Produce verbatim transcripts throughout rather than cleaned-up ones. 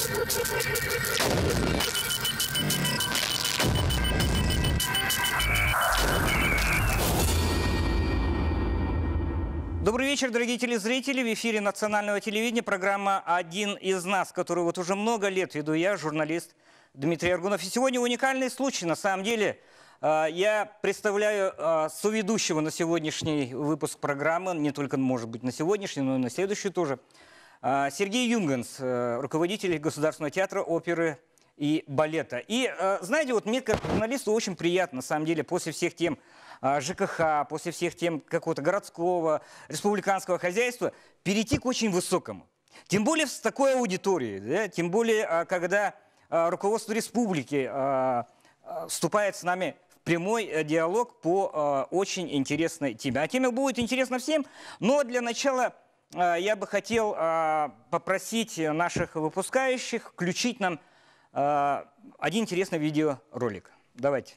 Добрый вечер, дорогие телезрители. В эфире национального телевидения программа «Один из нас», которую вот уже много лет веду я, журналист Дмитрий Аргунов. И сегодня уникальный случай. На самом деле я представляю соведущего на сегодняшний выпуск программы, не только, может быть, на сегодняшний, но и на следующий тоже. Сергей Юнгенс, руководитель Государственного театра оперы и балета. И знаете, вот мне как журналисту очень приятно, на самом деле, после всех тем ЖКХ, после всех тем какого-то городского, республиканского хозяйства, перейти к очень высокому. Тем более с такой аудиторией, да? Тем более, когда руководство республики вступает с нами в прямой диалог по очень интересной теме. А тема будет интересна всем, но для начала я бы хотел попросить наших выпускающих включить нам один интересный видеоролик. Давайте.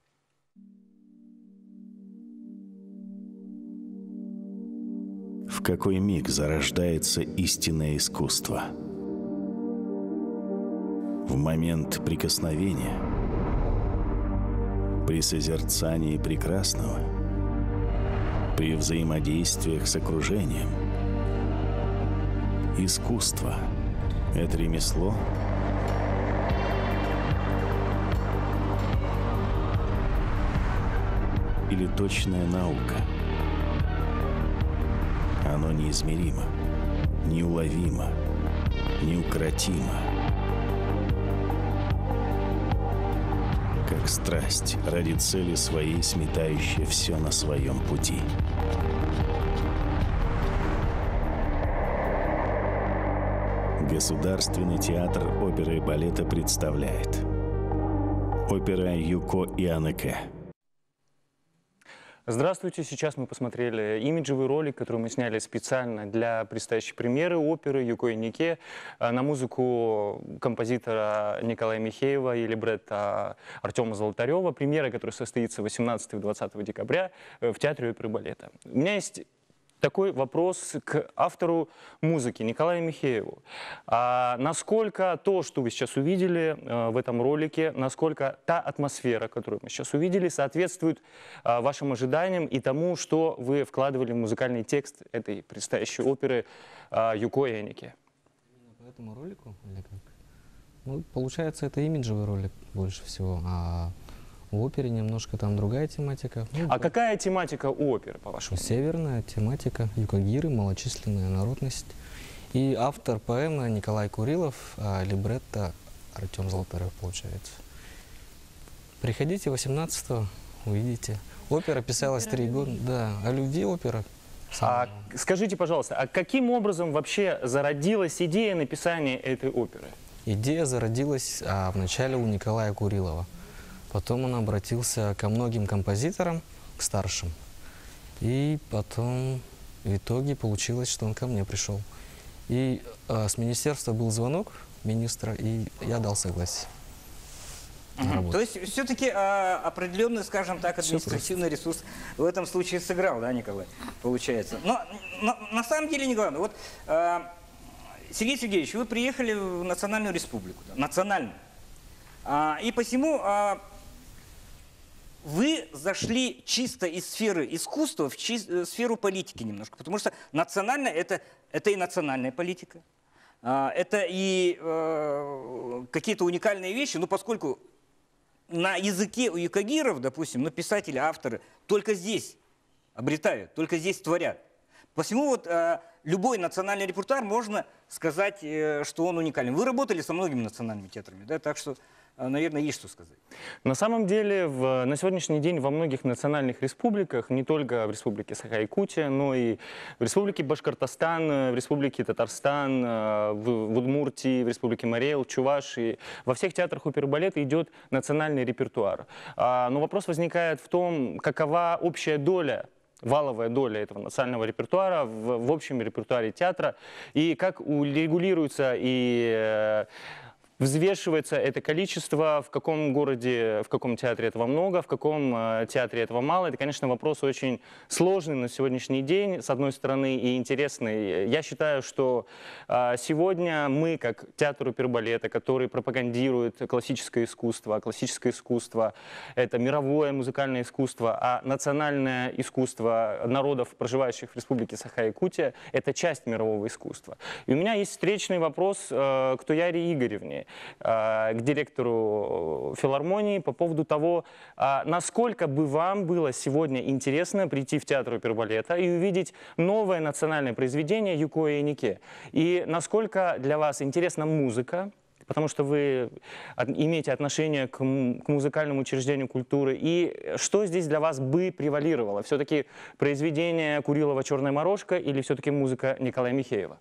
В какой миг зарождается истинное искусство? В момент прикосновения? При созерцании прекрасного? При взаимодействиях с окружением? Искусство – это ремесло? Или точная наука? Оно неизмеримо, неуловимо, неукротимо. Как страсть, ради цели своей сметающая все на своем пути. Государственный театр оперы и балета представляет опера Юко Ианеке. Здравствуйте! Сейчас мы посмотрели имиджевый ролик, который мы сняли специально для предстоящей премьеры оперы «Юко Ианеке» на музыку композитора Николая Михеева и либретто Артема Золотарева. Премьера, которая состоится восемнадцатого-двадцатого декабря в Театре оперы и балета. У меня есть такой вопрос к автору музыки Николаю Михееву. А насколько то, что вы сейчас увидели э, в этом ролике, насколько та атмосфера, которую мы сейчас увидели, соответствует э, вашим ожиданиям и тому, что вы вкладывали в музыкальный текст этой предстоящей оперы э, «Юко Ианеке»? Именно по этому ролику? Или как? Ну, получается, это имиджевый ролик больше всего, а в опере немножко там другая тематика. Ну, а какая тематика у оперы, по-вашему? Северная тематика, юкагиры, малочисленная народность. И автор поэмы Николай Курилов, а либретто Артем Золотарев, получается. Приходите восемнадцатого, увидите. Опера писалась три года. Да, о любви опера. А, скажите, пожалуйста, а каким образом вообще зародилась идея написания этой оперы? Идея зародилась а, вначале у Николая Курилова. Потом он обратился ко многим композиторам, к старшим. И потом в итоге получилось, что он ко мне пришел. И э, с министерства был звонок министра, и я дал согласие. Угу. То есть все-таки э, определенный, скажем так, административный ресурс в этом случае сыграл, да, Николай, получается. Но, но на самом деле не главное. Вот, э, Сергей Сергеевич, вы приехали в Национальную Республику, да, национальную. А, и посему... А, вы зашли чисто из сферы искусства в чи сферу политики немножко, потому что национальная это, это и национальная политика, это и э, какие-то уникальные вещи, но поскольку на языке у юкагиров, допустим, ну, писатели, авторы только здесь обретают, только здесь творят. Посему вот э, любой национальный репертуар можно сказать, э, что он уникален. Вы работали со многими национальными театрами, да, так что... Наверное, есть что сказать. На самом деле, в, на сегодняшний день во многих национальных республиках, не только в республике Саха-Якутия, но и в республике Башкортостан, в республике Татарстан, в, в Удмуртии, в республике Марий-Эл, Чувашии, во всех театрах оперы и балета идет национальный репертуар. А, но вопрос возникает в том, какова общая доля, валовая доля этого национального репертуара в, в общем репертуаре театра, и как урегулируется и... взвешивается это количество, в каком городе, в каком театре этого много, в каком э, театре этого мало. Это, конечно, вопрос очень сложный на сегодняшний день, с одной стороны, и интересный. Я считаю, что э, сегодня мы, как театр опербалета, который пропагандирует классическое искусство, классическое искусство — это мировое музыкальное искусство, а национальное искусство народов, проживающих в Республике Саха-Якутия, это часть мирового искусства. И у меня есть встречный вопрос э, к Туяре Игоревне, к директору филармонии, по поводу того, насколько бы вам было сегодня интересно прийти в театр опербалета и увидеть новое национальное произведение Юкоя Инике. И насколько для вас интересна музыка, потому что вы имеете отношение к музыкальному учреждению культуры, и что здесь для вас бы превалировало? Все-таки произведение Курилова «Черная морожка» или все-таки музыка Николая Михеева?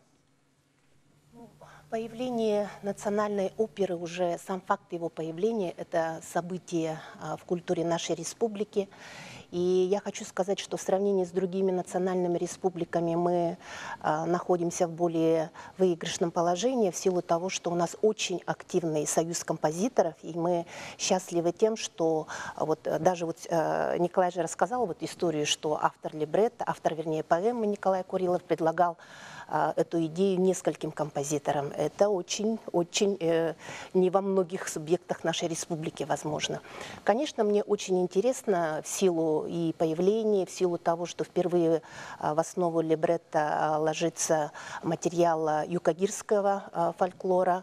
Появление национальной оперы, уже сам факт его появления, это событие в культуре нашей республики. И я хочу сказать, что в сравнении с другими национальными республиками мы а, находимся в более выигрышном положении в силу того, что у нас очень активный союз композиторов, и мы счастливы тем, что вот, даже вот, а, Николай же рассказал вот историю, что автор либретто, автор, вернее, поэмы Николай Курилов предлагал а, эту идею нескольким композиторам. Это очень-очень э, не во многих субъектах нашей республики возможно. Конечно, мне очень интересно в силу и появление, в силу того, что впервые в основу либретто ложится материал юкагирского фольклора.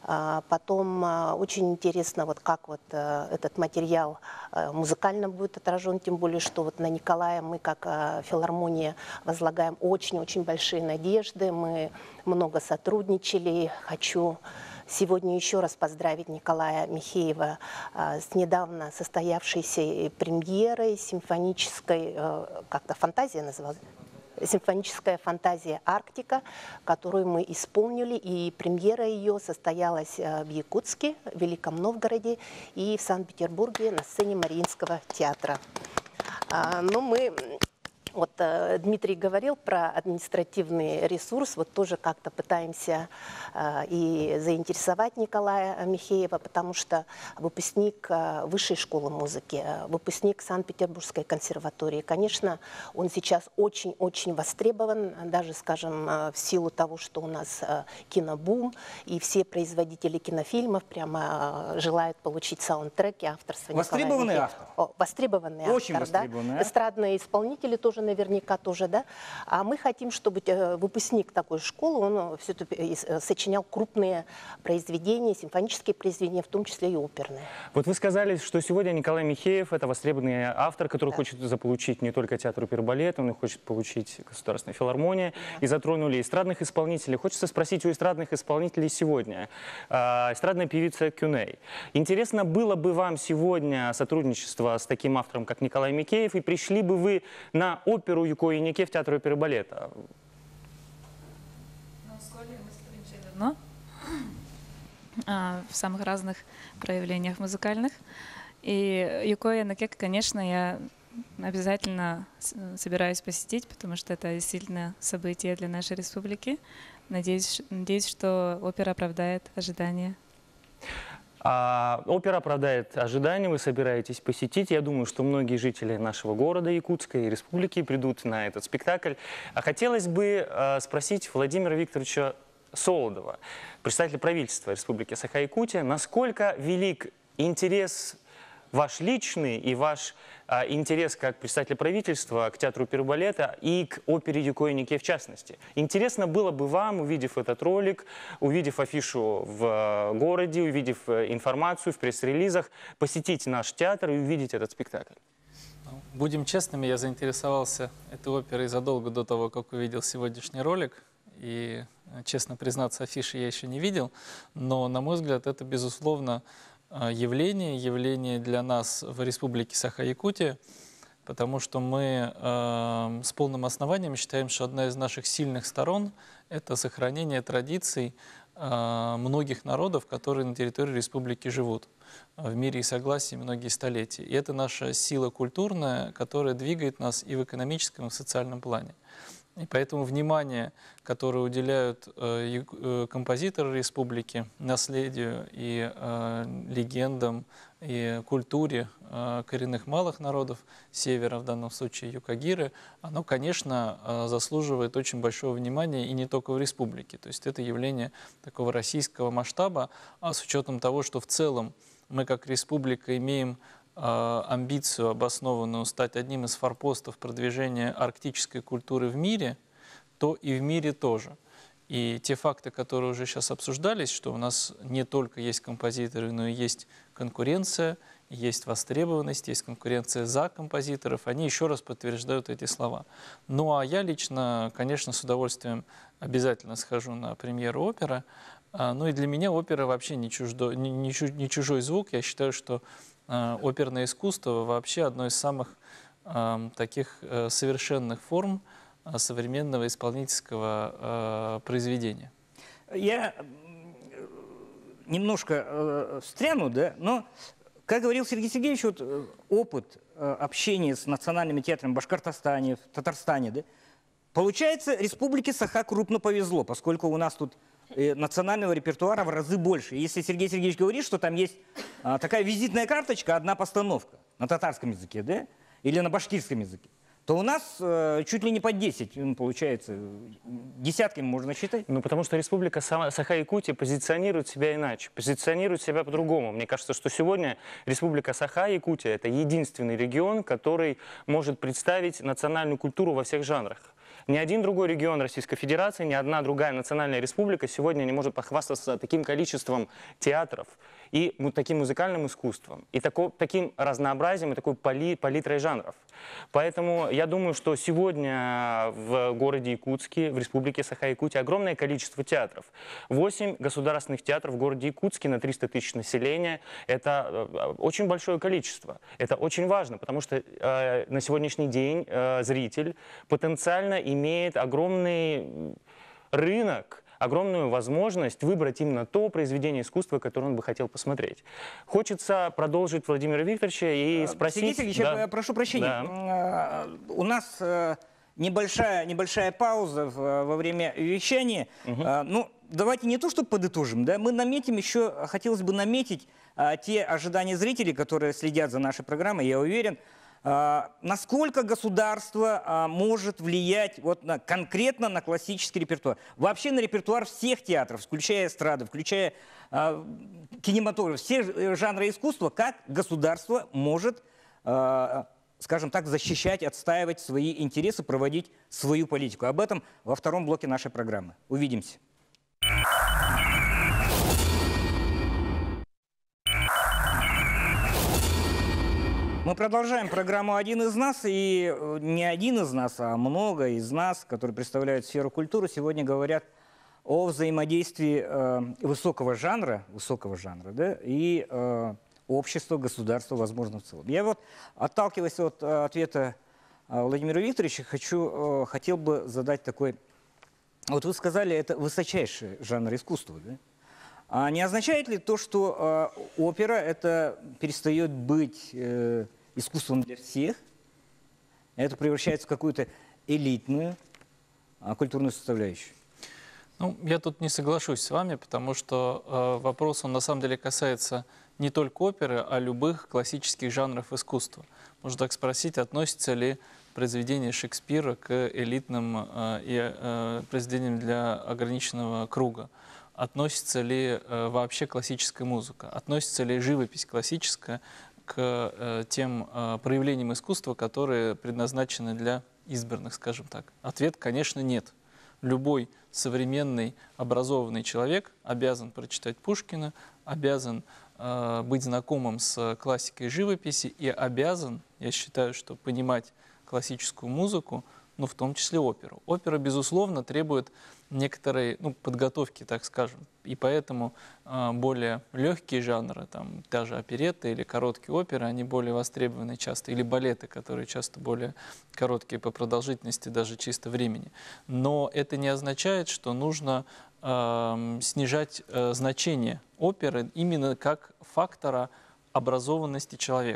Потом очень интересно, вот как вот этот материал музыкально будет отражен, тем более, что вот на Николая мы, как филармония, возлагаем очень-очень большие надежды. Мы много сотрудничали. Хочу сегодня еще раз поздравить Николая Михеева а, с недавно состоявшейся премьерой симфонической, а, как-то фантазия называлась, симфоническая фантазия «Арктика», которую мы исполнили, и премьера ее состоялась в Якутске, в Великом Новгороде и в Санкт-Петербурге на сцене Мариинского театра. А, но мы... Вот э, Дмитрий говорил про административный ресурс, вот тоже как-то пытаемся э, и заинтересовать Николая Михеева, потому что выпускник э, Высшей школы музыки, э, выпускник Санкт-Петербургской консерватории, конечно, он сейчас очень-очень востребован, даже, скажем, э, в силу того, что у нас э, кинобум, и все производители кинофильмов прямо э, желают получить саундтреки авторства Востребованный Николая автор? О, востребованный Очень автор, востребованный, да? а? Эстрадные исполнители тоже наверняка тоже, да. А мы хотим, чтобы выпускник такой школы, он все-таки сочинял крупные произведения, симфонические произведения, в том числе и оперные. Вот вы сказали, что сегодня Николай Михеев — это востребованный автор, который да. хочет заполучить не только театр опербалета, он и хочет получить Государственная филармония. Да. И затронули эстрадных исполнителей. Хочется спросить у эстрадных исполнителей сегодня. Э, эстрадная певица Кюней. Интересно было бы вам сегодня сотрудничество с таким автором, как Николай Михеев, и пришли бы вы на оперу Юкоя Инике в театр оперы и балета? Ну, с Колей мы сотрудничали давно, в самых разных проявлениях музыкальных. И Юкоя Инике, конечно, я обязательно собираюсь посетить, потому что это действительно событие для нашей республики. Надеюсь, надеюсь, что опера оправдает ожидания. А, опера оправдает ожидания, вы собираетесь посетить. Я думаю, что многие жители нашего города Якутска и республики придут на этот спектакль. А хотелось бы а, спросить Владимира Викторовича Солодова, представителя правительства Республики Саха-Якутия, насколько велик интерес ваш личный и ваш а, интерес как представителя правительства к театру оперы и балета и к опере Юкоя Инике в частности. Интересно было бы вам, увидев этот ролик, увидев афишу в городе, увидев информацию в пресс-релизах, посетить наш театр и увидеть этот спектакль. Будем честными, я заинтересовался этой оперой задолго до того, как увидел сегодняшний ролик. И, честно признаться, афиши я еще не видел. Но, на мой взгляд, это, безусловно, явление, явление для нас в Республике Саха-Якутия, потому что мы э, с полным основанием считаем, что одна из наших сильных сторон – это сохранение традиций э, многих народов, которые на территории республики живут в мире и согласии многие столетия. И это наша сила культурная, которая двигает нас и в экономическом, и в социальном плане. И поэтому внимание, которое уделяют э, э, композиторы республики наследию и э, легендам, и культуре э, коренных малых народов Севера, в данном случае юкагиры, оно, конечно, э, заслуживает очень большого внимания и не только в республике. То есть это явление такого российского масштаба, а с учетом того, что в целом мы как республика имеем э, амбицию обоснованную стать одним из форпостов продвижения арктической культуры в мире, то и в мире тоже. И те факты, которые уже сейчас обсуждались, что у нас не только есть композиторы, но и есть конкуренция, есть востребованность, есть конкуренция за композиторов, они еще раз подтверждают эти слова. Ну а я лично, конечно, с удовольствием обязательно схожу на премьеру оперы. Ну и для меня опера вообще не, чуждо, не, не, не чужой звук. Я считаю, что э, оперное искусство вообще одно из самых э, таких э, совершенных форм современного исполнительского э, произведения. Я немножко э, встряну, да, но, как говорил Сергей Сергеевич, вот, э, опыт э, общения с национальными театрами в Башкортостане, в Татарстане, да, получается, республике Саха крупно повезло, поскольку у нас тут э, национального репертуара в разы больше. Если Сергей Сергеевич говорит, что там есть э, такая визитная карточка, одна постановка на татарском языке, да, или на башкирском языке, то у нас э, чуть ли не по десять, ну, получается, десятками можно считать. Ну, потому что Республика Саха-Якутия позиционирует себя иначе, позиционирует себя по-другому. Мне кажется, что сегодня Республика Саха-Якутия – это единственный регион, который может представить национальную культуру во всех жанрах. Ни один другой регион Российской Федерации, ни одна другая национальная республика сегодня не может похвастаться таким количеством театров и таким музыкальным искусством, и тако, таким разнообразием, и такой пали, палитрой жанров. Поэтому я думаю, что сегодня в городе Якутске, в республике Саха-Якутия огромное количество театров. Восемь государственных театров в городе Якутске на триста тысяч населения. Это очень большое количество. Это очень важно, потому что э, на сегодняшний день э, зритель потенциально имеет огромный рынок, огромную возможность выбрать именно то произведение искусства, которое он бы хотел посмотреть. Хочется продолжить Владимира Викторовича и спросить... Сергей Сергеевич, да. я прошу прощения. Да. У нас небольшая, небольшая пауза во время вещания. Угу. Ну, давайте не то, что подытожим, да, мы наметим еще, хотелось бы наметить те ожидания зрителей, которые следят за нашей программой, я уверен, насколько государство может влиять вот на, конкретно на классический репертуар. Вообще на репертуар всех театров, включая эстрады, включая э, кинематограф, все жанры искусства, как государство может, э, скажем так, защищать, отстаивать свои интересы, проводить свою политику. Об этом во втором блоке нашей программы. Увидимся. Мы продолжаем программу «Один из нас», и не один из нас, а много из нас, которые представляют сферу культуры, сегодня говорят о взаимодействии э, высокого жанра, высокого жанра, да, и э, общества, государства, возможно, в целом. Я вот, отталкиваясь от э, ответа э, Владимира Викторовича, хочу, э, хотел бы задать такой... Вот вы сказали, это высочайший жанр искусства, да? А не означает ли то, что э, опера это перестает быть э, искусством для всех, это превращается в какую-то элитную э, культурную составляющую? Ну, я тут не соглашусь с вами, потому что э, вопрос, он на самом деле касается не только оперы, а любых классических жанров искусства. Можно так спросить, относится ли произведение Шекспира к элитным э, и э, произведениям для ограниченного круга? Относится ли э, вообще классическая музыка? Относится ли живопись классическая к э, тем э, проявлениям искусства, которые предназначены для избранных, скажем так? Ответ, конечно, нет. Любой современный образованный человек обязан прочитать Пушкина, обязан э, быть знакомым с классикой живописи и обязан, я считаю, что понимать классическую музыку, ну, в том числе оперу. Опера, безусловно, требует некоторой, ну, подготовки, так скажем. И поэтому э, более легкие жанры, там, даже оперетта или короткие оперы, они более востребованы часто. Или балеты, которые часто более короткие по продолжительности, даже чисто времени. Но это не означает, что нужно э, снижать э, значение оперы именно как фактора образованности человека.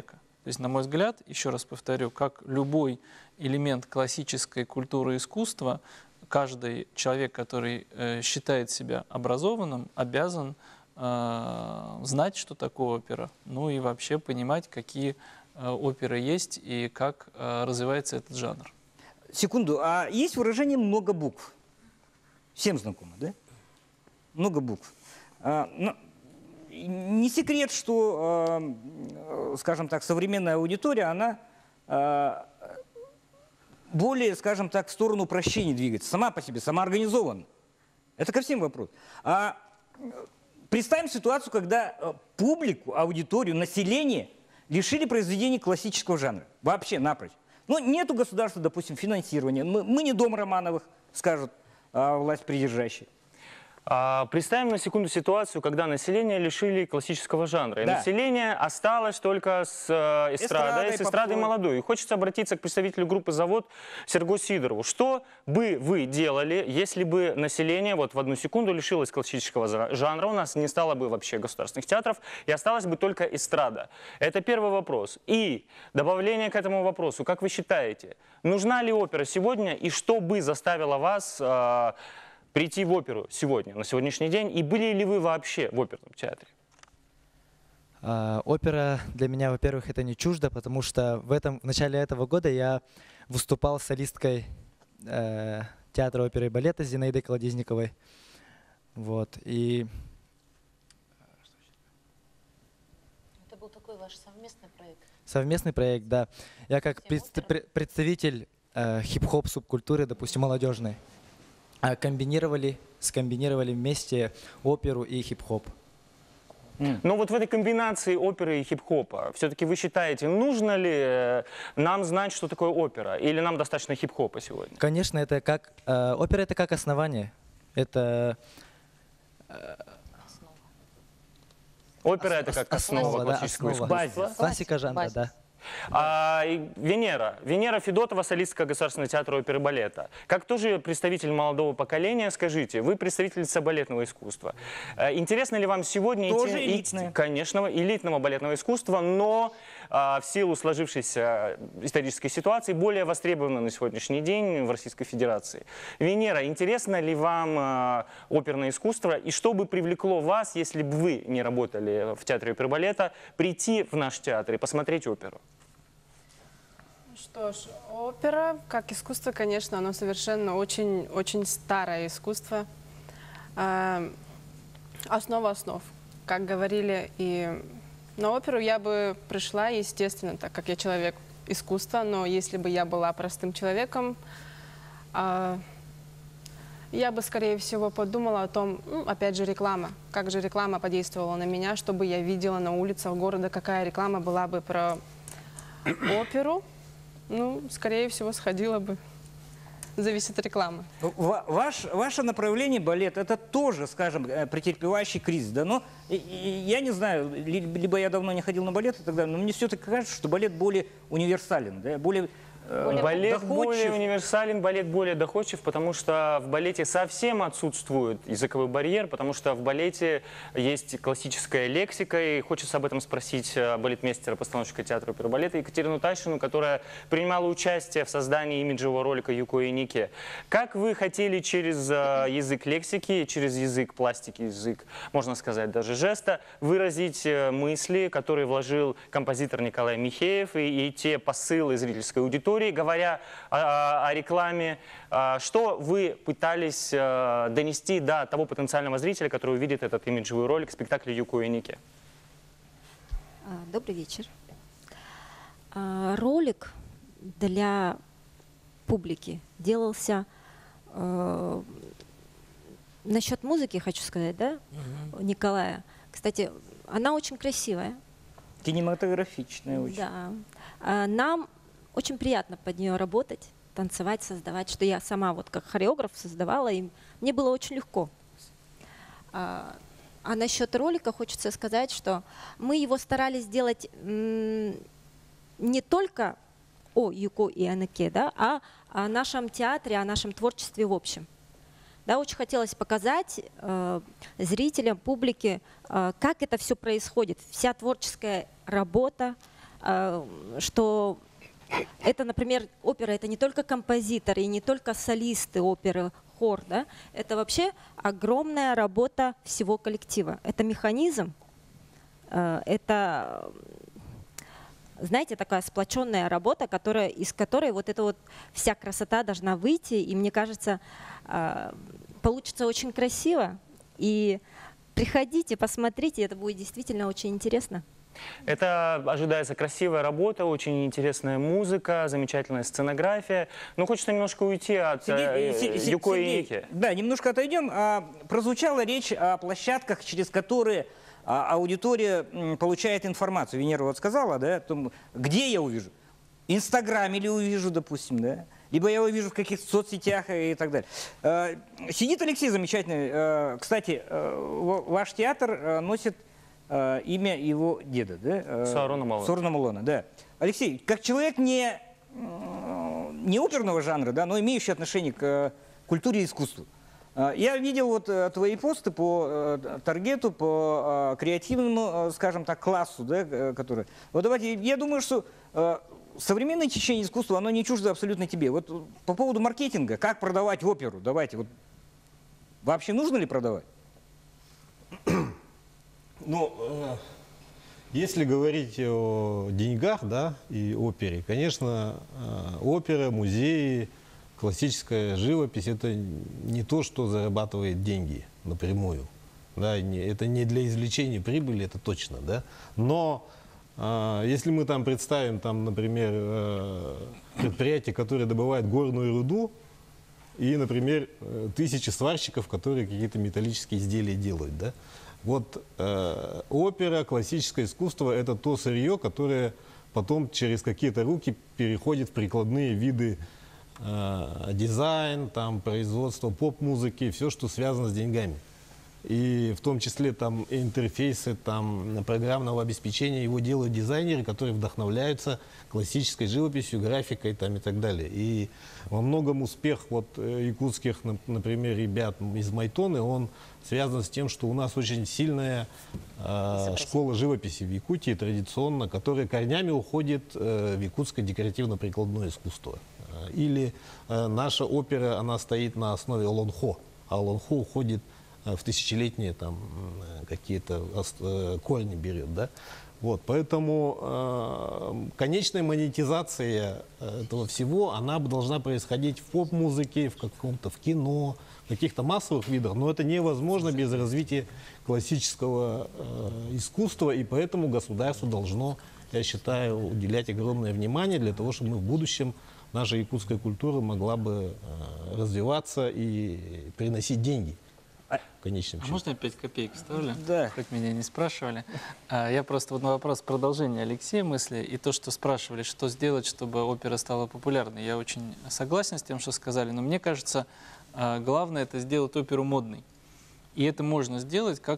То есть, на мой взгляд, еще раз повторю, как любой элемент классической культуры и искусства, каждый человек, который э, считает себя образованным, обязан э, знать, что такое опера, ну и вообще понимать, какие э, оперы есть и как э, развивается этот жанр. Секунду, а есть выражение «много букв»? Всем знакомо, да? Много букв. А, но не секрет, что, э, скажем так, современная аудитория, она э, более, скажем так, в сторону упрощения двигается, сама по себе, самоорганизована. Это ко всем вопрос. А представим ситуацию, когда публику, аудиторию, население лишили произведений классического жанра. Вообще, напрочь. Ну, нету государства, допустим, финансирования. Мы, мы не дом Романовых, скажут а, власть придержащая. А, представим на секунду ситуацию, когда население лишили классического жанра. И да. население осталось только с э, эстрадой, Эстрадой, с эстрадой попой. молодой. И хочется обратиться к представителю группы «Завод» Сергею Сидорову. Что бы вы делали, если бы население вот в одну секунду лишилось классического жанра, у нас не стало бы вообще государственных театров, и осталась бы только эстрада? Это первый вопрос. И добавление к этому вопросу. Как вы считаете, нужна ли опера сегодня, и что бы заставило вас... Э, прийти в оперу сегодня, на сегодняшний день, и были ли вы вообще в оперном театре? А, опера для меня, во-первых, это не чуждо, потому что в, этом, в начале этого года я выступал с солисткой э, театра оперы и балета Зинаидой Колодезниковой. Вот, и... Это был такой ваш совместный проект? Совместный проект, да. Я как пред, представитель э, хип-хоп субкультуры, допустим, молодежной, комбинировали, скомбинировали вместе оперу и хип-хоп. Mm. Но вот в этой комбинации оперы и хип-хопа, все-таки вы считаете, нужно ли нам знать, что такое опера, или нам достаточно хип-хопа сегодня? Конечно, это как, э, опера это как основание. Это... Э, опера это как основа, основа классического да, основа. искусства. Классика жанра, Базис. да. А, и Венера. Венера Федотова, солистка Государственного театра оперы и балета. Как тоже представитель молодого поколения, скажите, вы представительница балетного искусства. Интересно ли вам сегодня... Тоже идти, элитное. Конечно, элитного балетного искусства, но а, в силу сложившейся исторической ситуации более востребовано на сегодняшний день в Российской Федерации. Венера, интересно ли вам а, оперное искусство, и что бы привлекло вас, если бы вы не работали в театре оперы и балета, прийти в наш театр и посмотреть оперу? Что ж, опера, как искусство, конечно, оно совершенно очень, очень старое искусство. Э, основа основ, как говорили. И на оперу я бы пришла, естественно, так как я человек искусства, но если бы я была простым человеком, э, я бы, скорее всего, подумала о том, ну, опять же, реклама. Как же реклама подействовала на меня, чтобы я видела на улицах города, какая реклама была бы про оперу. Ну, скорее всего, сходила бы. Зависит от рекламы. Ваш, ваше направление балет, это тоже, скажем, претерпевающий кризис, да, но и, и, я не знаю, либо я давно не ходил на балет и так далее, но мне все-таки кажется, что балет более универсален, да, более... Более балет доходчив. более универсален, балет более доходчив, потому что в балете совсем отсутствует языковой барьер, потому что в балете есть классическая лексика, и хочется об этом спросить балетмейстера, постановщика театра оперы и балета Екатерину Тайшину, которая принимала участие в создании имиджевого ролика «Юко и Нике». Как вы хотели через язык лексики, через язык пластики, язык, можно сказать, даже жеста, выразить мысли, которые вложил композитор Николай Михеев, и, и те посылы зрительской аудитории, говоря о, о рекламе, что вы пытались донести до того потенциального зрителя, который увидит этот имиджевый ролик спектакля «Юко и Нике»? Добрый вечер. Ролик для публики делался... Э, насчет музыки хочу сказать, да, угу. Николая. Кстати, она очень красивая. Кинематографичная очень. Да. Нам очень приятно под нее работать, танцевать, создавать, что я сама вот как хореограф создавала, и мне было очень легко. А, а насчет ролика хочется сказать, что мы его старались сделать не только о Юко и Анаке, да, а о нашем театре, о нашем творчестве в общем. Да, очень хотелось показать э, зрителям, публике, э, как это все происходит, вся творческая работа, э, что это, например, опера — это не только композиторы и не только солисты оперы, хор, да? Это вообще огромная работа всего коллектива. Это механизм, э, это, знаете, такая сплоченная работа, которая, из которой вот эта вот вся красота должна выйти, и мне кажется, э, получится очень красиво. И приходите, посмотрите, это будет действительно очень интересно. Это ожидается красивая работа, очень интересная музыка, замечательная сценография. Но хочется немножко уйти от Сергей, э, Юко и Сергей, Ники. Да, немножко отойдем. А, прозвучала речь о площадках, через которые а, аудитория м, получает информацию. Венера вот сказала, да, том, где я увижу? В Инстаграме ли увижу, допустим, да? Либо я увижу в каких-то соцсетях и так далее. А, сидит Алексей замечательный. А, кстати, а, ваш театр а, носит а, имя его деда, да? Саарона Малона. Саарона Малона, да. Алексей, как человек не, не оперного жанра, да, но имеющий отношение к культуре и искусству, я видел вот твои посты по таргету, по креативному, скажем так, классу, да, который... Вот давайте, я думаю, что современное течение искусства, оно не чуждо абсолютно тебе. Вот по поводу маркетинга, как продавать оперу, давайте, вот вообще нужно ли продавать? Ну, э, если говорить о деньгах, да, и опере, конечно, э, опера, музеи, классическая живопись — это не то, что зарабатывает деньги напрямую. Да, не, это не для извлечения прибыли, это точно, да. Но э, если мы там представим, там, например, э, предприятие, которое добывает горную руду, и, например, э, тысячи сварщиков, которые какие-то металлические изделия делают, да. Вот э, опера, классическое искусство — это то сырье, которое потом через какие-то руки переходит в прикладные виды э, дизайн, там, производство поп-музыки, все, что связано с деньгами. И в том числе там интерфейсы там, программного обеспечения его делают дизайнеры, которые вдохновляются классической живописью, графикой там, и так далее. И во многом успех вот, якутских, например, ребят из Майтоны, он связан с тем, что у нас очень сильная э, школа живописи в Якутии традиционно, которая корнями уходит э, в якутское декоративно-прикладное искусство. Или э, наша опера, она стоит на основе олонхо, а олонхо уходит в тысячелетние там какие-то корни берет, да. Вот, поэтому э, конечная монетизация этого всего, она должна происходить в поп-музыке, в каком-то, в кино, в каких-то массовых видах, но это невозможно без развития классического э, искусства, и поэтому государство должно, я считаю, уделять огромное внимание для того, чтобы мы в будущем, наша якутская культура могла бы э, развиваться и приносить деньги. Конечном а можно я пять копеек вставлю? Да. Хоть меня не спрашивали. А, я просто вот на вопрос продолжения Алексея мысли и то, что спрашивали, что сделать, чтобы опера стала популярной. Я очень согласен с тем, что сказали, но мне кажется, а, главное это сделать оперу модной. И это можно сделать, как,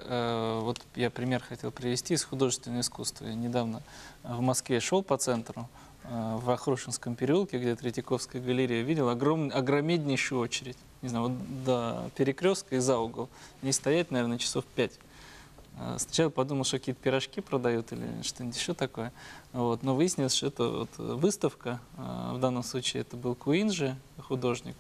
э, вот я пример хотел привести из художественного искусства. Я недавно в Москве шел по центру, э, в Ахрушинском переулке, где Третьяковская галерея, видел огром, огромнейшую очередь. Не знаю, вот до перекрестка и за угол. Не стоять, наверное, часов пять. Сначала подумал, что какие-то пирожки продают или что-нибудь еще такое. Вот. Но выяснилось, что это вот выставка. В данном случае это был Куинджи, художник,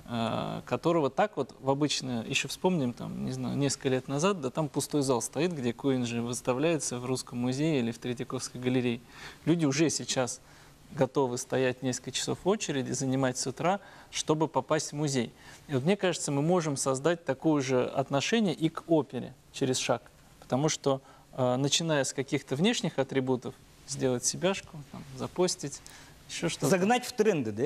которого так вот в обычно, еще вспомним, там, не знаю, несколько лет назад, да там пустой зал стоит, где Куинджи выставляется в Русском музее или в Третьяковской галерее. Люди уже сейчас готовы стоять несколько часов в очереди, занимать с утра, чтобы попасть в музей. И вот мне кажется, мы можем создать такое же отношение и к опере через шаг. Потому что, э, начиная с каких-то внешних атрибутов, сделать себяшку, там, запостить, еще что-то. Загнать в тренды, да? И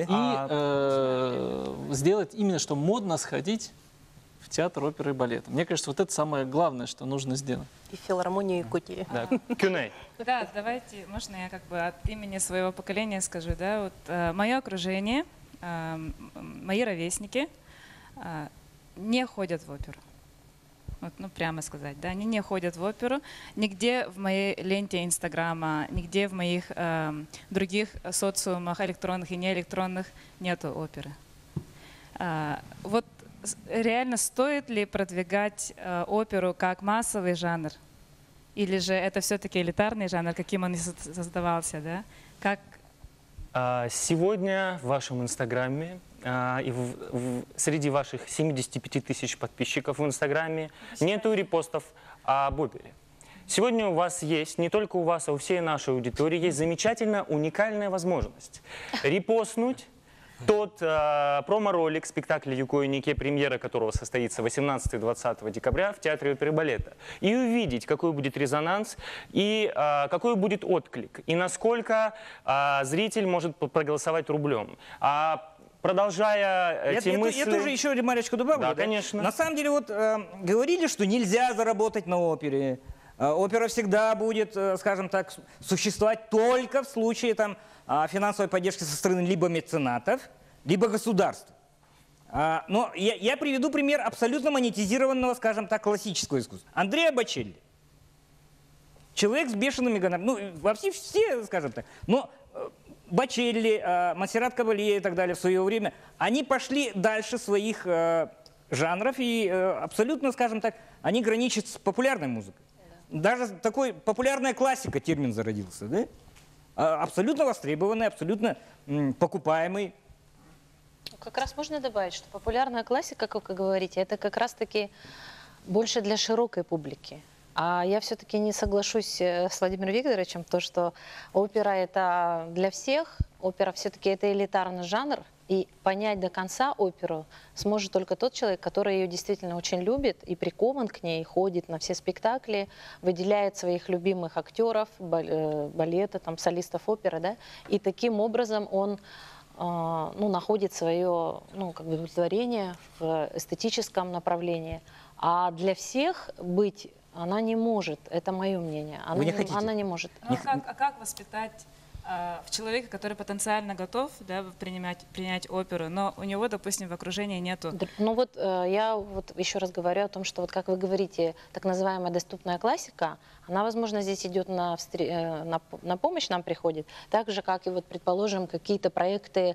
э, сделать именно, что модно сходить в театр оперы и балета. Мне кажется, вот это самое главное, что нужно сделать. И филармонию Якутии. Да. Кюней. Да, давайте, можно я как бы от имени своего поколения скажу, да, вот э, мое окружение, э, мои ровесники э, не ходят в оперу. Вот, ну, прямо сказать, да, они не ходят в оперу. Нигде в моей ленте Инстаграма, нигде в моих э, других социумах, электронных и неэлектронных, нету оперы. Э, вот реально стоит ли продвигать э, оперу как массовый жанр? Или же это все-таки элитарный жанр, каким он и создавался, да? Как... Сегодня в вашем инстаграме а, и в, в, среди ваших семидесяти пяти тысяч подписчиков в инстаграме нету репостов об опере. Сегодня у вас есть, не только у вас, а у всей нашей аудитории, есть замечательная, уникальная возможность репостнуть тот э, промо-ролик спектакля «Юко и Нике», премьера которого состоится восемнадцатого-двадцатого декабря в Театре оперы и балета, и увидеть, какой будет резонанс и э, какой будет отклик, и насколько э, зритель может проголосовать рублем. А продолжая я, эти я, мысли... Я тоже еще ремарочку добавлю. Да, да? конечно. На самом деле, вот э, говорили, что нельзя заработать на опере. Э, опера всегда будет, э, скажем так, существовать только в случае там, финансовой поддержки со стороны либо меценатов, либо государства. А, но я, я приведу пример абсолютно монетизированного, скажем так, классического искусства. Андреа Бочелли. Человек с бешеными гонорарами. Ну, вообще все, скажем так. Но Бочелли, э, Монсеррат Кабалье и так далее в свое время, они пошли дальше своих э, жанров и э, абсолютно, скажем так, они граничат с популярной музыкой. Даже такой популярная классика термин зародился, да? Абсолютно востребованный, абсолютно м, покупаемый. Как раз можно добавить, что популярная классика, как вы говорите, это как раз-таки больше для широкой публики. А я все-таки не соглашусь с Владимиром Викторовичем, то, что опера это для всех, опера все-таки это элитарный жанр, и понять до конца оперу сможет только тот человек, который ее действительно очень любит и прикован к ней, ходит на все спектакли, выделяет своих любимых актеров, балета, там, солистов оперы, да, и таким образом он ну, находит свое ну, как бы удовлетворение в эстетическом направлении. А для всех быть она не может, это мое мнение, она, Вы не, не, хотите? она не может. Ну, а, как, а как воспитать э, в человека, который потенциально готов, да, принимать, принять оперу, но у него, допустим, в окружении нету? Ну вот э, я вот еще раз говорю о том, что вот как вы говорите, так называемая доступная классика, она, возможно, здесь идет на, на, на помощь, нам приходит, так же, как и, вот, предположим, какие-то проекты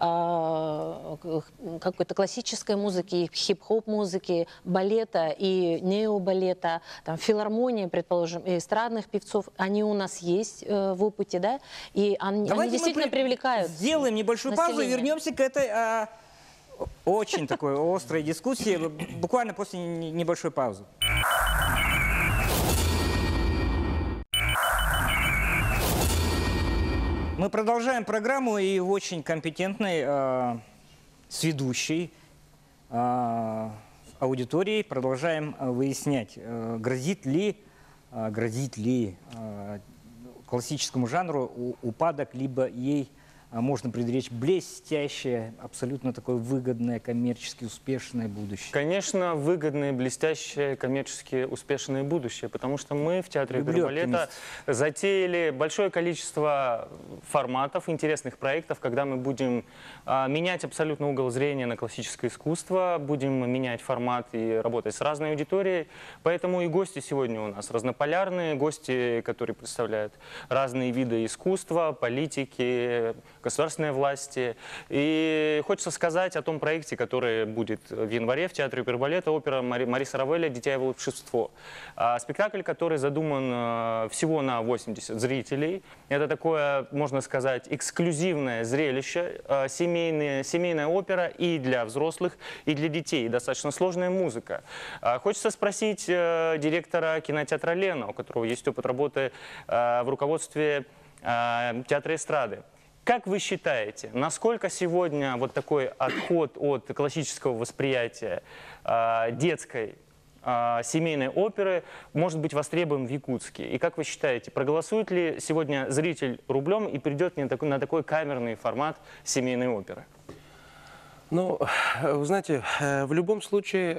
э, какой-то классической музыки, хип-хоп музыки, балета и необалета, там, филармонии, предположим, и эстрадных певцов, они у нас есть э, в опыте, да, и они, они действительно при... привлекают. Сделаем небольшую население. Паузу и вернемся к этой а, очень такой острой дискуссии, буквально после небольшой паузы. Мы продолжаем программу и в очень компетентной, э, сведущей э, аудитории продолжаем э, выяснять, э, грозит ли, э, грозит ли э, классическому жанру упадок, либо ей э, можно предречь блестящее, абсолютно такое выгодное, коммерчески успешное будущее. Конечно, выгодное, блестящее, коммерчески успешное будущее, потому что мы в Театре оперы и балета затеяли большое количество форматов, интересных проектов, когда мы будем а, менять абсолютно угол зрения на классическое искусство, будем менять формат и работать с разной аудиторией. Поэтому и гости сегодня у нас разнополярные, гости, которые представляют разные виды искусства, политики, государственной власти. И хочется сказать о том проекте, который будет в январе в Театре оперы и балета, опера Мари, Мариса Равеля «Дитя и волшебство». А, спектакль, который задуман а, всего на восемьдесят зрителей. Это такое, можно сказать, эксклюзивное зрелище, а, семейная, семейная опера и для взрослых, и для детей. Достаточно сложная музыка. А, хочется спросить а, директора кинотеатра «Лена», у которого есть опыт работы а, в руководстве а, театра эстрады. Как вы считаете, насколько сегодня вот такой отход от классического восприятия э, детской э, семейной оперы может быть востребован в Якутске? И как вы считаете, проголосует ли сегодня зритель рублем и придет на такой, на такой камерный формат семейной оперы? Ну, вы знаете, в любом случае,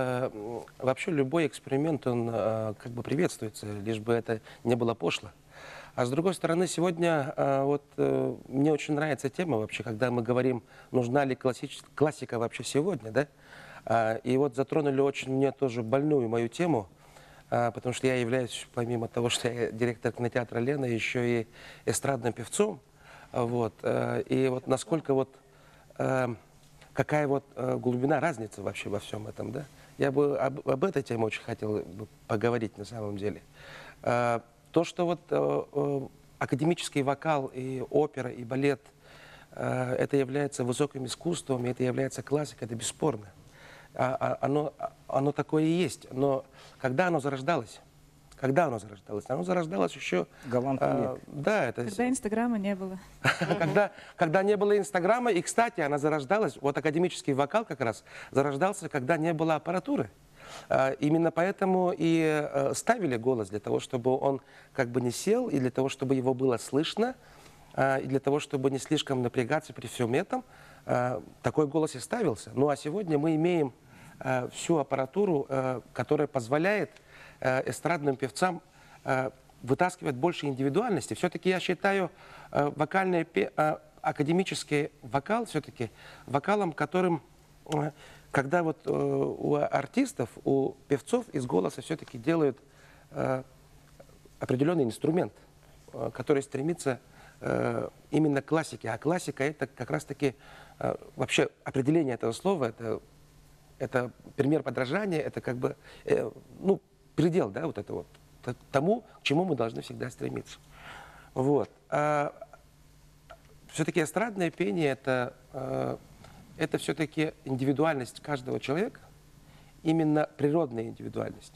вообще любой эксперимент, он как бы приветствуется, лишь бы это не было пошло. А с другой стороны, сегодня а, вот, э, мне очень нравится тема вообще, когда мы говорим, нужна ли классическая классика вообще сегодня, да? А, и вот затронули очень мне тоже больную мою тему, а, потому что я являюсь, помимо того, что я директор кинотеатра «Лена», еще и эстрадным певцом. Вот, а, и вот насколько вот, а, какая вот а, глубина разницы вообще во всем этом, да? Я бы об, об этой теме очень хотел бы поговорить на самом деле. Э, то, что вот э, э, академический вокал и опера, и балет, э, это является высоким искусством, и это является классикой, это бесспорно. А, а, оно, оно такое и есть. Но когда оно зарождалось? Когда оно зарождалось? Оно зарождалось еще... Голландский. Да, это... Когда Инстаграма не было. когда, когда не было Инстаграма, и, кстати, она зарождалась, вот академический вокал как раз зарождался, когда не было аппаратуры. А, именно поэтому и а, ставили голос, для того, чтобы он как бы не сел, и для того, чтобы его было слышно, а, и для того, чтобы не слишком напрягаться при всем этом, а, такой голос и ставился. Ну а сегодня мы имеем а, всю аппаратуру, а, которая позволяет эстрадным певцам э, вытаскивать больше индивидуальности. Все-таки я считаю э, вокальный, э, академический вокал все-таки вокалом, которым, э, когда вот э, у артистов, у певцов из голоса все-таки делают э, определенный инструмент, э, который стремится э, именно к классике. А классика — это как раз-таки э, вообще определение этого слова, это, это пример подражания, это как бы, э, ну, предел, да, вот это вот, тому, к чему мы должны всегда стремиться. Вот. А, все-таки эстрадное пение это, а, это все-таки индивидуальность каждого человека, именно природная индивидуальность.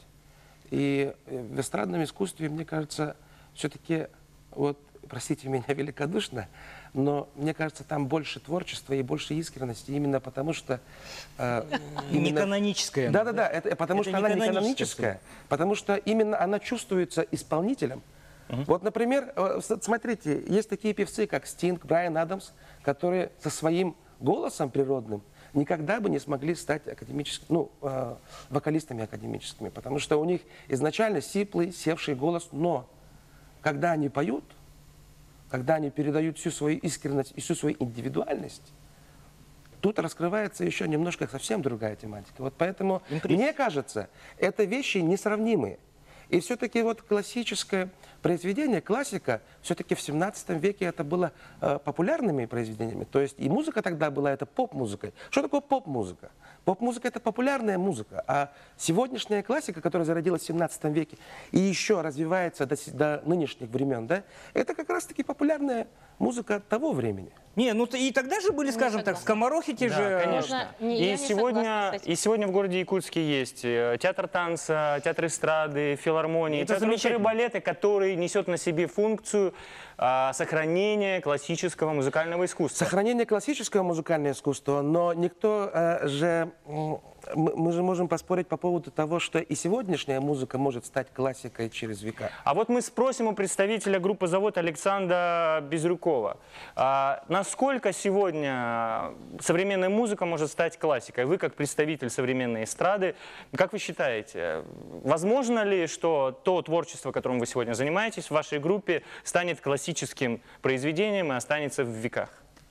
И в эстрадном искусстве, мне кажется, все-таки, вот, простите меня великодушно, но мне кажется, там больше творчества и больше искренности, именно потому что... Э, именно... Не каноническая. Да-да-да, это, потому это что не она не каноническая, потому что именно она чувствуется исполнителем. Uh-huh. Вот, например, смотрите, есть такие певцы, как Стинг, Брайан Адамс, которые со своим голосом природным никогда бы не смогли стать академическими, ну, э, вокалистами академическими, потому что у них изначально сиплый, севший голос, но когда они поют, когда они передают всю свою искренность и всю свою индивидуальность, тут раскрывается еще немножко совсем другая тематика. Вот поэтому, Импресс. мне кажется, это вещи несравнимые. И все-таки вот классическое произведение, классика, все-таки в семнадцатом веке это было э, популярными произведениями. То есть и музыка тогда была это поп-музыкой. Что такое поп-музыка? Поп-музыка — это популярная музыка. А сегодняшняя классика, которая зародилась в семнадцатом веке и еще развивается до, до нынешних времен, да, это как раз-таки популярная музыка того времени. Не, ну и тогда же были, скажем так, скоморохи те да, же. конечно. Не, и, сегодня, и сегодня в городе Якутске есть театр танца, театр эстрады, филармонии, это театр оперы и балета, который несет на себе функцию а, сохранения классического музыкального искусства. Сохранение классического музыкального искусства, но никто а, же... Мы, мы же можем поспорить по поводу того, что и сегодняшняя музыка может стать классикой через века. А вот мы спросим у представителя группы «Завод» Александра Безрюкова, а, насколько сегодня современная музыка может стать классикой? Вы, как представитель современной эстрады, как вы считаете, возможно ли, что то творчество, которым вы сегодня занимаетесь в вашей группе, станет классическим произведением и останется в веках?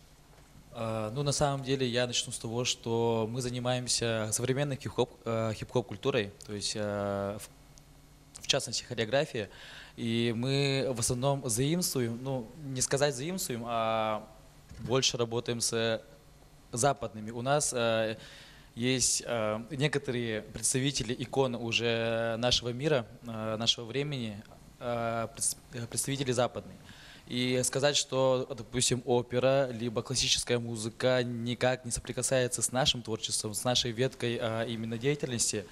Ну, на самом деле, я начну с того, что мы занимаемся современной хип-хоп, хип-хоп культурой, то есть, в частности, хореографией. И мы в основном заимствуем, ну, не сказать заимствуем, а больше работаем с западными. У нас есть некоторые представители икон уже нашего мира, нашего времени, представители западные. И сказать, что, допустим, опера, либо классическая музыка никак не соприкасается с нашим творчеством, с нашей веткой а, именно деятельности,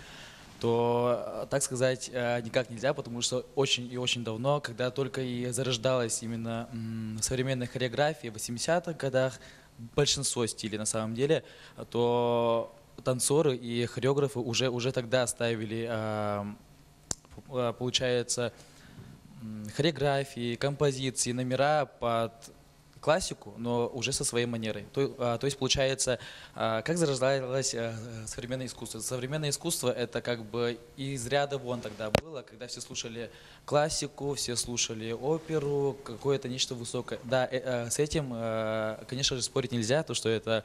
то, так сказать, никак нельзя, потому что очень и очень давно, когда только и зарождалась именно м, современная хореография в восьмидесятых годах, большинство стилей на самом деле, то танцоры и хореографы уже, уже тогда ставили, а, получается, хореографии, композиции, номера под классику, но уже со своей манерой. То, а, то есть, получается, а, как зарождалось а, современное искусство? Современное искусство — это как бы из ряда вон тогда было, когда все слушали классику, все слушали оперу, какое-то нечто высокое. Да, э, э, с этим, э, конечно же, спорить нельзя, то, что это...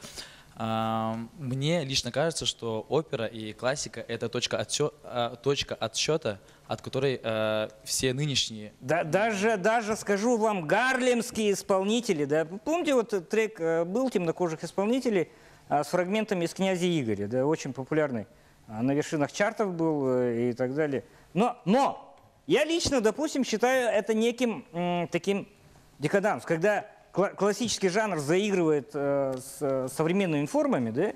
Мне лично кажется, что опера и классика — это точка отсчета, точка отсчета, от которой э, все нынешние... Да, даже, даже скажу вам, гарлемские исполнители, да, помните, вот трек был темнокожих исполнителей а, с фрагментами из «Князя Игоря», да, очень популярный, а, на вершинах чартов был и так далее. Но, но Я лично, допустим, считаю это неким м, таким декадансом, когда кла классический жанр заигрывает э, с современными формами, да,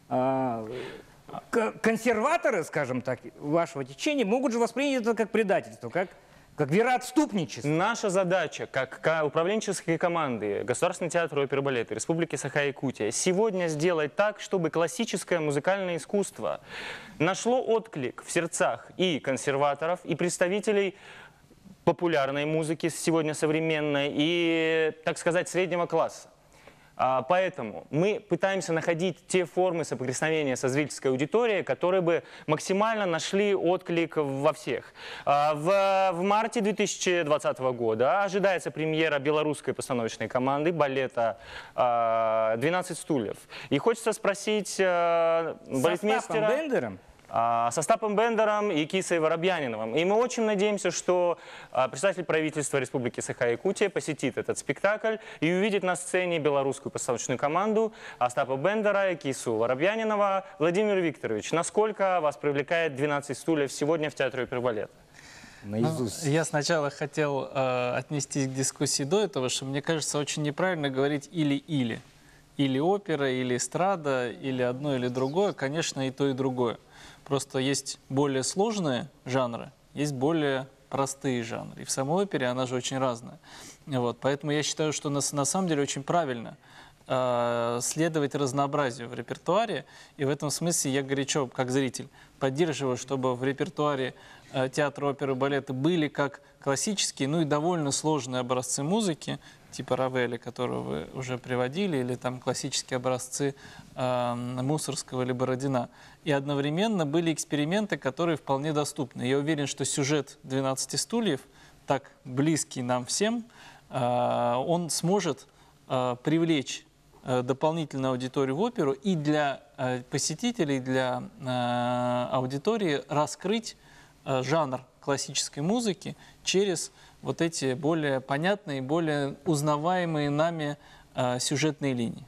э, консерваторы, скажем так, вашего течения могут же воспринять это как предательство, как, как вероотступничество. Наша задача, как управленческой команды Государственного театра оперы и балета Республики Саха-Якутия, сегодня сделать так, чтобы классическое музыкальное искусство нашло отклик в сердцах и консерваторов, и представителей популярной музыки сегодня современной, и, так сказать, среднего класса. Поэтому мы пытаемся находить те формы соприкосновения со зрительской аудиторией, которые бы максимально нашли отклик во всех. В, в марте две тысячи двадцатого года ожидается премьера белорусской постановочной команды балета «двенадцать стульев». И хочется спросить балетмейстера... Бендером? Со Стапом Бендером и Кисой Воробьяниновым. И мы очень надеемся, что представитель правительства Республики Саха-Якутия посетит этот спектакль и увидит на сцене белорусскую постановочную команду Остапа Бендера и Кису Воробьянинова. Владимир Викторович, насколько вас привлекает «двенадцать стульев» сегодня в Театре оперы и балета? Ну, я сначала хотел э, отнестись к дискуссии до этого, что мне кажется очень неправильно говорить «или-или». Или опера, или эстрада, или одно, или другое. Конечно, и то, и другое. Просто есть более сложные жанры, есть более простые жанры. И в самой опере она же очень разная. Вот. Поэтому я считаю, что на, на самом деле очень правильно э, следовать разнообразию в репертуаре. И в этом смысле я горячо, как зритель, поддерживаю, чтобы в репертуаре э, театра оперы и балета были как классические, ну и довольно сложные образцы музыки, типа Равеля, которую вы уже приводили, или там классические образцы э, Мусорского или Бородина. И одновременно были эксперименты, которые вполне доступны. Я уверен, что сюжет «двенадцати стульев», так близкий нам всем, э, он сможет э, привлечь э, дополнительную аудиторию в оперу и для э, посетителей, для э, аудитории раскрыть э, жанр классической музыки через вот эти более понятные, более узнаваемые нами э, сюжетные линии.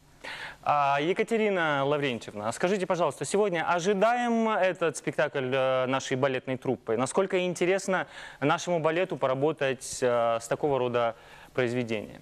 А, Екатерина Лаврентьевна, скажите, пожалуйста, сегодня ожидаем этот спектакль нашей балетной труппы? Насколько интересно нашему балету поработать э, с такого рода произведением?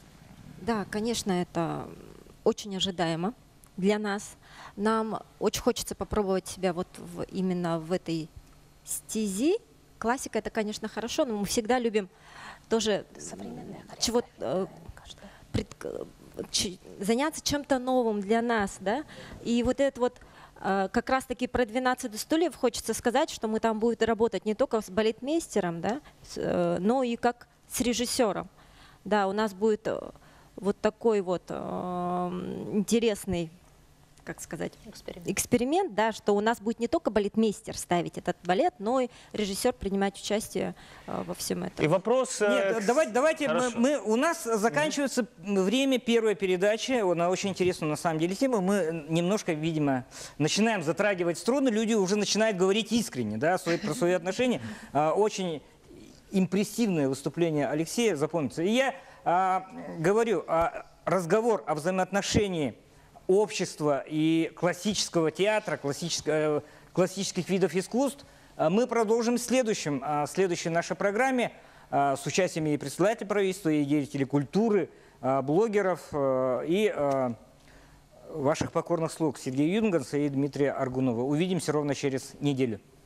Да, конечно, это очень ожидаемо для нас. Нам очень хочется попробовать себя вот в, именно в этой стези. Классика — это, конечно, хорошо, но мы всегда любим тоже чего, э, пред, ч, заняться чем-то новым для нас, да. И вот это вот э, как раз-таки про двенадцать стульев хочется сказать, что мы там будем работать не только с балетмейстером, да, с, э, но и как с режиссером. Да, у нас будет э, вот такой вот э, интересный, как сказать, эксперимент. эксперимент, да, что у нас будет не только балетмейстер ставить этот балет, но и режиссер принимать участие э, во всем этом. И вопрос... Нет, э, давайте, давайте мы, мы, у нас заканчивается mm-hmm. время первой передачи, она очень интересная на самом деле тема, мы немножко, видимо, начинаем затрагивать струны, люди уже начинают говорить искренне, да, свои, про свои отношения. Очень импрессивное выступление Алексея запомнится. И я а, говорю, а, разговор о взаимоотношении общества и классического театра, классического, классических видов искусств мы продолжим в следующем, в следующей нашей программе с участием и председателя правительства, и деятелей культуры, блогеров и ваших покорных слуг Сергея Юнганса и Дмитрия Аргунова. Увидимся ровно через неделю.